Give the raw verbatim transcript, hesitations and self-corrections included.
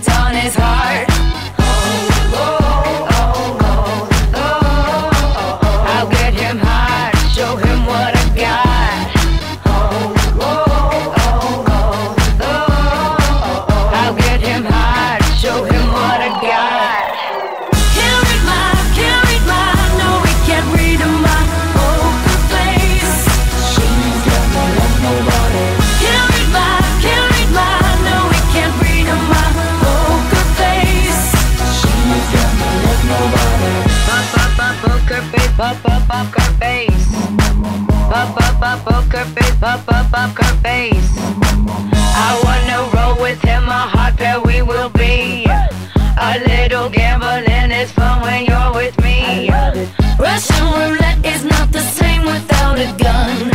heart's on his heart. Oh, oh, oh, oh, oh, oh, oh. I'll get him high, show him what I got. Oh, oh, oh, oh, oh, oh, oh. I'll get him high, show him what I got. Can't read my, can't read my, no, he can't read my poker face. She's got no love, nobody. Can't read my, can't read my, no, he can't read my poker face. She's got no love, nobody. Pop, pop, pop, poker face, pop, pop, poker face. Pop, pop, pop, poker face, pop, pop, poker face. I wanna roll with him, a hot pair we will be. A little gambling is fun when you're with me. Russian roulette is not the same without a gun.